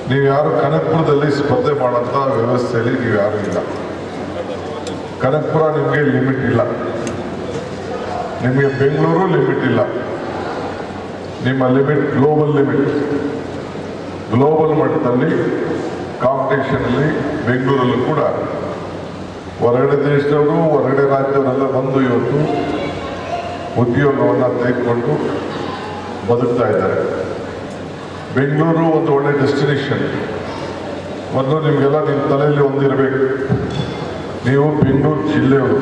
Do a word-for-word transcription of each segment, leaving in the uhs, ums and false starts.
ನೀವು ಯಾರು ಕನಕಪುರದಲ್ಲಿ ಸ್ಪರ್ಧೆ ಮಾಡೋಂಥ ವ್ಯವಸ್ಥೆಯಲ್ಲಿ ನೀವು ಯಾರು ಇಲ್ಲ. ಕನಕಪುರ ನಿಮಗೆ ಲಿಮಿಟ್ ಇಲ್ಲ, ನಿಮಗೆ ಬೆಂಗಳೂರು ಲಿಮಿಟ್ ಇಲ್ಲ. ನಿಮ್ಮ ಲಿಮಿಟ್ ಗ್ಲೋಬಲ್ ಲಿಮಿಟ್. ಗ್ಲೋಬಲ್ ಮಟ್ಟದಲ್ಲಿ ಕಾಂಪಿಟೇಷನಲ್ಲಿ ಬೆಂಗಳೂರಲ್ಲೂ ಕೂಡ ಹೊರಗಡೆ ದೇಶದವರು ಹೊರಗಡೆ ರಾಜ್ಯದವರೆಲ್ಲ ಬಂದು ಇವತ್ತು ಉದ್ಯೋಗವನ್ನು ತೆಗೆದುಕೊಂಡು ಬದುಕ್ತಾ ಇದ್ದಾರೆ. ಬೆಂಗಳೂರು ಒಂದು ಒಳ್ಳೆ ಡೆಸ್ಟಿನೇಷನ್. ಮೊದಲು ನಿಮಗೆಲ್ಲ ನಿಮ್ಮ ತಲೆಯಲ್ಲಿ ಒಂದಿರಬೇಕು, ನೀವು ಬೆಂಗಳೂರು ಜಿಲ್ಲೆಯವರು.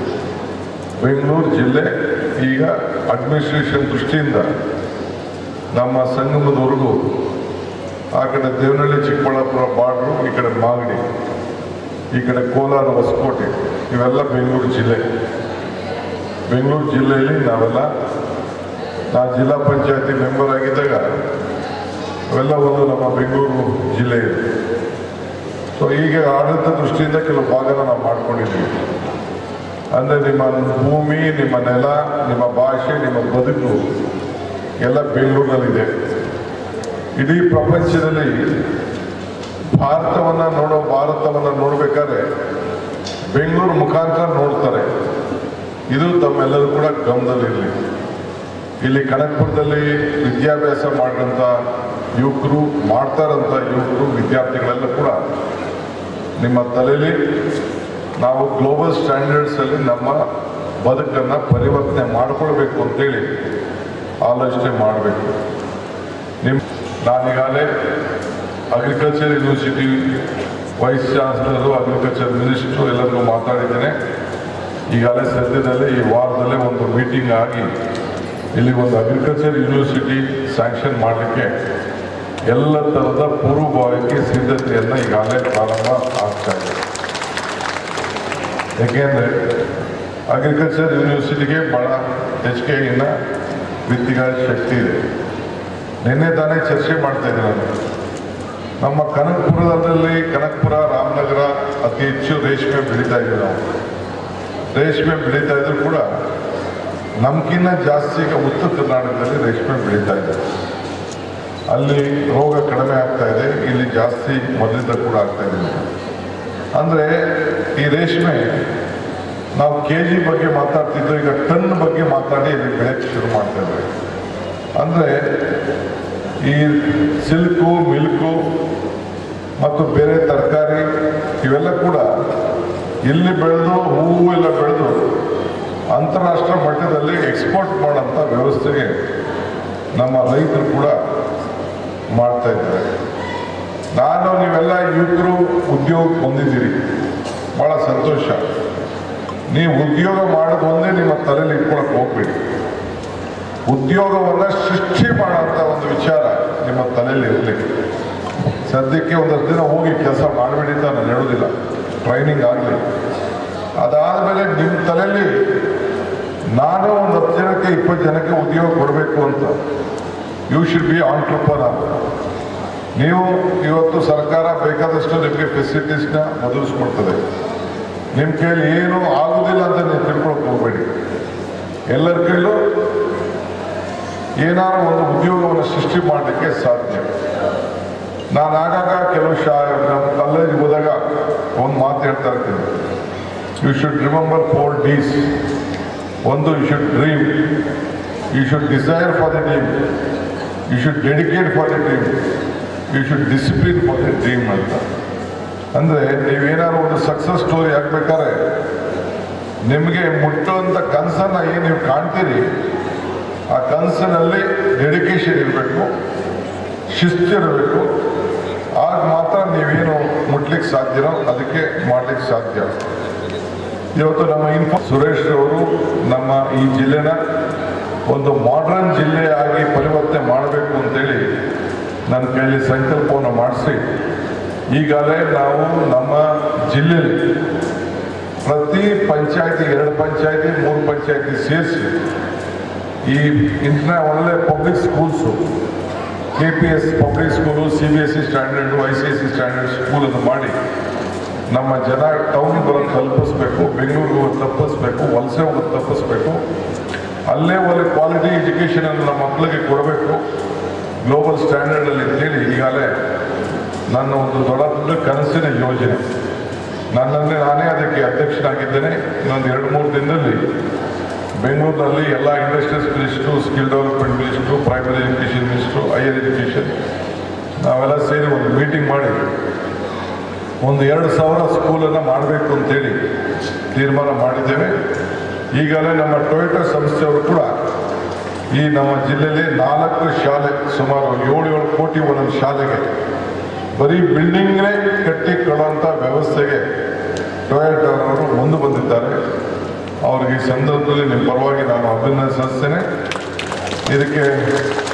ಬೆಂಗಳೂರು ಜಿಲ್ಲೆ ಈಗ ಅಡ್ಮಿನಿಸ್ಟ್ರೇಷನ್ ದೃಷ್ಟಿಯಿಂದ ನಮ್ಮ ಸಂಗಮದವರೆಗೂ, ಆ ಕಡೆ ದೇವನಹಳ್ಳಿ ಚಿಕ್ಕಬಳ್ಳಾಪುರ ಬಾರ್ಡ್ರು, ಈ ಕಡೆ ಮಾಗಡಿ, ಈ ಕಡೆ ಕೋಲಾರ ಹೊಸಕೋಟೆ, ಇವೆಲ್ಲ ಬೆಂಗಳೂರು ಜಿಲ್ಲೆ. ಬೆಂಗಳೂರು ಜಿಲ್ಲೆಯಲ್ಲಿ ನಾವೆಲ್ಲ, ನಾನು ಜಿಲ್ಲಾ ಪಂಚಾಯತಿ ಮೆಂಬರ್ ಆಗಿದ್ದಾಗ ಅವೆಲ್ಲ ಒಂದು ನಮ್ಮ ಬೆಂಗಳೂರು ಜಿಲ್ಲೆ ಇದೆ. ಸೊ ಈಗ ಆಡಳಿತ ದೃಷ್ಟಿಯಿಂದ ಕೆಲವು ಭಾಗನ ನಾವು ಮಾಡ್ಕೊಂಡಿದ್ದೀವಿ. ಅಂದರೆ ನಿಮ್ಮ ಭೂಮಿ, ನಿಮ್ಮ ನೆಲ, ನಿಮ್ಮ ಭಾಷೆ, ನಿಮ್ಮ ಬದುಕು ಎಲ್ಲ ಬೆಂಗಳೂರಿನಲ್ಲಿದೆ. ಇಡೀ ಪ್ರಪಂಚದಲ್ಲಿ ಭಾರತವನ್ನು ನೋಡೋ ಭಾರತವನ್ನು ನೋಡಬೇಕಾದ್ರೆ ಬೆಂಗಳೂರು ಮುಖಾಂತರ ನೋಡ್ತಾರೆ. ಇದು ತಮ್ಮೆಲ್ಲರೂ ಕೂಡ ಗಮನದಲ್ಲಿರಲಿ. ಇಲ್ಲಿ ಕನಕಪುರದಲ್ಲಿ ವಿದ್ಯಾಭ್ಯಾಸ ಮಾಡಿದಂಥ ಯುವಕರು, ಮಾಡ್ತಾರಂಥ ಯುವಕರು, ವಿದ್ಯಾರ್ಥಿಗಳೆಲ್ಲ ಕೂಡ ನಿಮ್ಮ ತಲೆಯಲ್ಲಿ ನಾವು ಗ್ಲೋಬಲ್ ಸ್ಟ್ಯಾಂಡರ್ಡ್ಸಲ್ಲಿ ನಮ್ಮ ಬದುಕನ್ನು ಪರಿವರ್ತನೆ ಮಾಡಿಕೊಳ್ಬೇಕು ಅಂತೇಳಿ ಆಲೋಚನೆ ಮಾಡಬೇಕು. ನಿಮ್ಮ ನಾನೀಗಾಗಲೇ agriculture university vice chancellor, agriculture minister ಎಲ್ಲರಿಗೂ ಮಾತಾಡಿದ್ದೇನೆ. ಈಗಾಗಲೇ ಸದ್ಯದಲ್ಲೇ ಈ ವಾರದಲ್ಲೇ ಒಂದು ಮೀಟಿಂಗ್ ಆಗಿ ಇಲ್ಲಿ ಒಂದು ಅಗ್ರಿಕಲ್ಚರ್ ಯೂನಿವರ್ಸಿಟಿ ಸ್ಯಾಂಕ್ಷನ್ ಮಾಡಲಿಕ್ಕೆ ಎಲ್ಲ ಥರದ ಪೂರ್ವಭಾವಕ್ಕೆ ಸಿದ್ಧತೆಯನ್ನು ಈಗಾಗಲೇ ಪ್ರಾರಂಭ ಆಗ್ತಾ ಇದೆ. ಏಕೆಂದರೆ ಅಗ್ರಿಕಲ್ಚರ್ ಯೂನಿವರ್ಸಿಟಿಗೆ ಭಾಳ ಹೆಚ್ಚಿಗೆ ಇನ್ನು ವಿತ್ತಿನ ಶಕ್ತಿ ಇದೆ. ನಿನ್ನೆ ತಾನೇ ಚರ್ಚೆ ಮಾಡ್ತಾ ಇದ್ದೆ ನಾನು. ನಮ್ಮ ಕನಕಪುರದಲ್ಲಿ, ಕನಕಪುರ, ರಾಮನಗರ ಅತಿ ಹೆಚ್ಚು ರೇಷ್ಮೆ ಬೆಳೀತಾ ಇದ್ದೀವಿ ನಾವು. ರೇಷ್ಮೆ ಬೆಳೀತಾ ಇದ್ರು ಕೂಡ ನಮ್ಗಿನ್ನ ಜಾಸ್ತಿ ಈಗ ಉತ್ತರ ಕರ್ನಾಟಕದಲ್ಲಿ ರೇಷ್ಮೆ ಬೆಳೀತಾ ಇದೆ. ಅಲ್ಲಿ ರೋಗ ಕಡಿಮೆ ಆಗ್ತಾ ಇದೆ, ಇಲ್ಲಿ ಜಾಸ್ತಿ ಮೊದಲಿಂದ ಕೂಡ ಆಗ್ತಾ ಇದೆ. ಅಂದರೆ ಈ ರೇಷ್ಮೆ ನಾವು ಕೆ ಜಿ ಬಗ್ಗೆ ಮಾತಾಡ್ತಿದ್ದು, ಈಗ ಟನ್ ಬಗ್ಗೆ ಮಾತಾಡಿ ಇಲ್ಲಿ ಬೆಳೆಯಕ್ಕೆ ಶುರು ಮಾಡ್ತಾ ಇದ್ದೇವೆ. ಅಂದರೆ ಈ ಸಿಲ್ಕು, ಮಿಲ್ಕು ಮತ್ತು ಬೇರೆ ತರಕಾರಿ ಇವೆಲ್ಲ ಕೂಡ ಇಲ್ಲಿ ಬೆಳೆದು, ಹೂವು ಎಲ್ಲ ಬೆಳೆದು ಅಂತಾರಾಷ್ಟ್ರೀಯ ಮಟ್ಟದಲ್ಲಿ ಎಕ್ಸ್ಪೋರ್ಟ್ ಮಾಡೋಂಥ ವ್ಯವಸ್ಥೆಗೆ ನಮ್ಮ ರೈತರು ಕೂಡ ಮಾಡ್ತಾ ಇದ್ದಾರೆ. ನಾನು ನೀವೆಲ್ಲ ಯುವಕರು ಉದ್ಯೋಗ ಹೊಂದಿದ್ದೀರಿ, ಭಾಳ ಸಂತೋಷ. ನೀವು ಉದ್ಯೋಗ ಮಾಡೋದು ಒಂದೇ ನಿಮ್ಮ ತಲೆಯಲ್ಲಿ ಇಟ್ಕೊಳಕ್ಕೆ ಹೋಗ್ಬೇಡಿ. ಉದ್ಯೋಗವನ್ನು ಸೃಷ್ಟಿ ಮಾಡೋಂಥ ಒಂದು ವಿಚಾರ ನಿಮ್ಮ ತಲೆಯಲ್ಲಿ ಇರಲಿ. ಸದ್ಯಕ್ಕೆ ಒಂದಷ್ಟು ದಿನ ಹೋಗಿ ಕೆಲಸ ಮಾಡಬೇಡಿ ಅಂತ ನಾನು ಹೇಳೋದಿಲ್ಲ, ಟ್ರೈನಿಂಗ್ ಆಗಲಿ. ಅದಾದಮೇಲೆ ನಿಮ್ಮ ತಲೆಯಲ್ಲಿ ನಾನು ಒಂದು ಹತ್ತು ಜನಕ್ಕೆ ಇಪ್ಪತ್ತು ಜನಕ್ಕೆ ಉದ್ಯೋಗ ಕೊಡಬೇಕು ಅಂತ, ಯು ಶುಡ್ ಬಿ ಆಂಟ್ರಪ್ರನರ್. ನೀವು ಇವತ್ತು ಸರ್ಕಾರ ಬೇಕಾದಷ್ಟು ನಿಮಗೆ ಫೆಸಿಲಿಟೀಸ್ನ ಒದಗಿಸ್ಕೊಡ್ತದೆ. ನಿಮ್ಮ ಕೈಯಲ್ಲಿ ಏನೂ ಆಗೋದಿಲ್ಲ ಅಂತ ನೀವು ತಿಳ್ಕೊಳಕ್ಕೆ ಹೋಗಬೇಡಿ. ಎಲ್ಲರ ಕೈಲೂ ಏನಾದ್ರು ಒಂದು ಉದ್ಯೋಗವನ್ನು ಸೃಷ್ಟಿ ಮಾಡಲಿಕ್ಕೆ ಸಾಧ್ಯ. ನಾನು ಆಗಾಗ ಕೆಲವು ಶಾ ನಮ್ಮ ಕಾಲೇಜಿಗೆ ಹೋದಾಗ ಒಂದು ಮಾತು ಹೇಳ್ತಾ ಇರ್ತೀನಿ, you should remember four Ds. ಒಂದು, you should dream, you should desire for the dream, you should dedicate for the dream, you should discipline for the dream ಅಂತ. ಅಂದರೆ ನೀವೇನಾದ್ರು ಒಂದು ಸಕ್ಸಸ್ ಸ್ಟೋರಿ ಆಗಬೇಕಾದ್ರೆ ನಿಮಗೆ ಮುಟ್ಟುವಂಥ ಕನಸನ್ನು ಏನು ನೀವು ಕಾಣ್ತೀರಿ, ಆ ಕನಸಿನಲ್ಲಿ ಡೆಡಿಕೇಶನ್ ಇರಬೇಕು, ಶಿಸ್ತು ಇರಬೇಕು. ಆಗ ಮಾತ್ರ ನೀವೇನು ಮುಟ್ಲಿಕ್ಕೆ ಸಾಧ್ಯನೋ ಅದಕ್ಕೆ ಮಾಡಲಿಕ್ಕೆ ಸಾಧ್ಯ. ಇವತ್ತು ನಮ್ಮ ಇನ್ಫೋ ಸುರೇಶ್ ಅವರು ನಮ್ಮ ಈ ಜಿಲ್ಲೆನ ಒಂದು ಮಾಡ್ರನ್ ಜಿಲ್ಲೆಯಾಗಿ ಪರಿವರ್ತನೆ ಮಾಡಬೇಕು ಅಂತೇಳಿ ನನ್ನ ಕೈಯಲ್ಲಿ ಸಂಕಲ್ಪವನ್ನು ಮಾಡಿಸಿ ಈಗಾಗಲೇ ನಾವು ನಮ್ಮ ಜಿಲ್ಲೆಯಲ್ಲಿ ಪ್ರತಿ ಪಂಚಾಯತಿ, ಎರಡು ಪಂಚಾಯತಿ, ಮೂರು ಪಂಚಾಯತಿ ಸೇರಿಸಿ ಈ ಇಂಥ ಒಳ್ಳೆ public schools, K P S public school, C B S C standard, I C S C standard ಸ್ಕೂಲನ್ನು ಮಾಡಿ ನಮ್ಮ ಜನ ಟೌನ್ ಬರೋದು ತಲುಪಿಸ್ಬೇಕು, ಬೆಂಗಳೂರಿಗೆ ಹೋಗೋದು ತಪ್ಪಿಸ್ಬೇಕು, ವಲಸೆ ಹೋಗೋದು ತಪ್ಪಿಸ್ಬೇಕು. ಅಲ್ಲೇ ಒಳ್ಳೆ ಕ್ವಾಲಿಟಿ ಎಜುಕೇಷನನ್ನು ನಮ್ಮ ಮಕ್ಕಳಿಗೆ ಕೊಡಬೇಕು ಗ್ಲೋಬಲ್ ಸ್ಟ್ಯಾಂಡರ್ಡಲ್ಲಿ ಅಂತೇಳಿ ಈಗಾಗಲೇ ನನ್ನ ಒಂದು ದೊಡ್ಡ ಕನಸಿನ ಯೋಜನೆ. ನನ್ನನ್ನೇ ನಾನೇ ಅದಕ್ಕೆ ಅಧ್ಯಕ್ಷನಾಗಿದ್ದೇನೆ. ಇನ್ನೊಂದು ಎರಡು ಮೂರು ದಿನದಲ್ಲಿ ಬೆಂಗಳೂರಿನಲ್ಲಿ ಎಲ್ಲ industries minister, skill development minister, primary education minister, higher education ನಾವೆಲ್ಲ ಸೇರಿ ಒಂದು ಮೀಟಿಂಗ್ ಮಾಡಿ ಒಂದು ಎರಡು ಸಾವಿರ ಸ್ಕೂಲನ್ನು ಮಾಡಬೇಕು ಅಂತೇಳಿ ತೀರ್ಮಾನ ಮಾಡಿದ್ದೇವೆ. ಈಗಲೇ ನಮ್ಮ ಟೊಯೋಟಾ ಸಂಸ್ಥೆಯವರು ಕೂಡ ಈ ನಮ್ಮ ಜಿಲ್ಲೆಯಲ್ಲಿ ನಾಲ್ಕು ಶಾಲೆ, ಸುಮಾರು ಏಳು ಏಳು ಕೋಟಿ ಒಂದೊಂದು ಶಾಲೆಗೆ ಬರೀ ಬಿಲ್ಡಿಂಗ್ನೇ ಕಟ್ಟಿ ಕೊಡುವಂಥ ವ್ಯವಸ್ಥೆಗೆ ಟೊಯೋಟಾರವರು ಮುಂದೆ ಬಂದಿದ್ದಾರೆ. ಅವ್ರಿಗೆ ಈ ಸಂದರ್ಭದಲ್ಲಿ ನಿಮ್ಮ ಪರವಾಗಿ ನಾನು ಅಭಿನಂದಿಸ್ತೇನೆ. ಇದಕ್ಕೆ